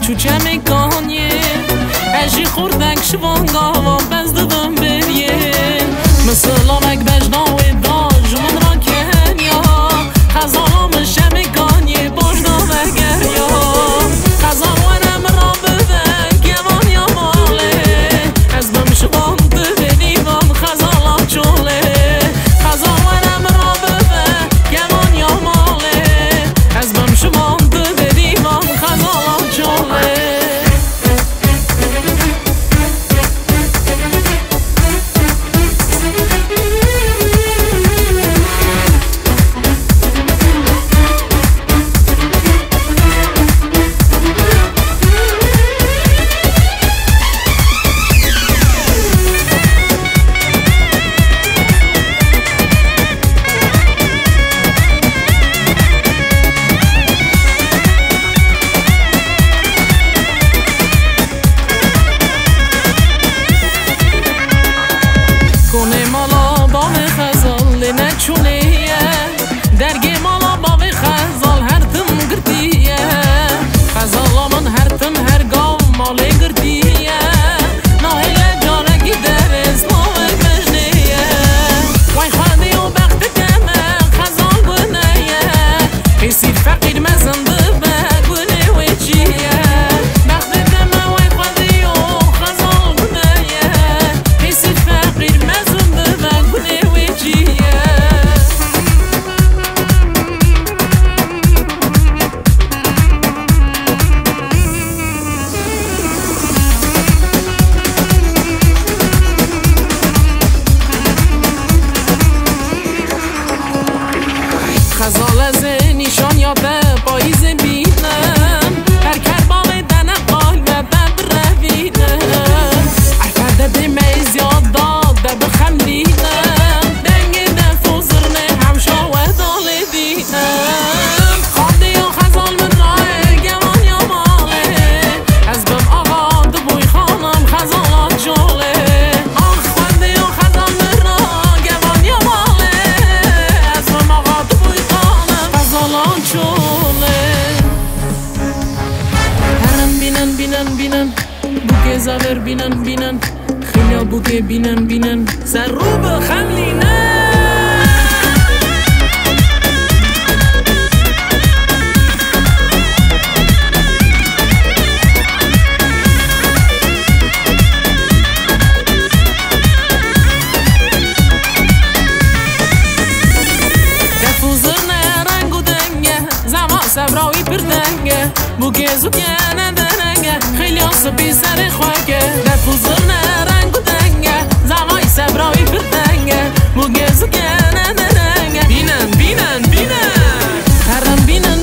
شو چه میکنی اجی خوردک شوانگا و بز دادم بریه مثلامک بجناوی دا جمن را کنیا خزانم شمیکانی باشدا بگریا خزانم را ببک یوان یا ماله از بمشوان ببینیم خزالا چوله خزانم را ببک یوان یا ماله از بمشوان ببینیم خزالا چوله چونیه درگی مالا باوی خزال هر تم گرتیه خزالا من هر تم هر گام مالی گرتیه ناهیه جارگی در اسلام مجنیه وای خانی و بخت کمه خزال بنیه حسی فقیر مزنده بگونه وی چیه بخت کمه وای خانی و خزال بنیه حسی فقیر مزنده بگونه وی چیه خزال از نیشان یاده پاییز بینم هر کربال دنه قلب بب رویدم افرده دیمیز یاد داده بخم دیدم دنگ دفوزرنه همشا و داله دیدم خواهدی و خزال من راه گمان یا ماله از بم آقا دبوی خانم خزالات جاله خواهدی و خزال من راه گمان یا ماله از بم آقا دبوی خزالان چوله هرن بینن بوکه زاور بینن خیلی بوکه بینن سر رو به خملینه سبراوی پردنگه بوکه زوکه ندرنگه خیلی آسبی سر خواهگه دفوزر نرنگ و دنگه زمای سبراوی پردنگه بوکه زوکه ندرنگه بینن هرم بینن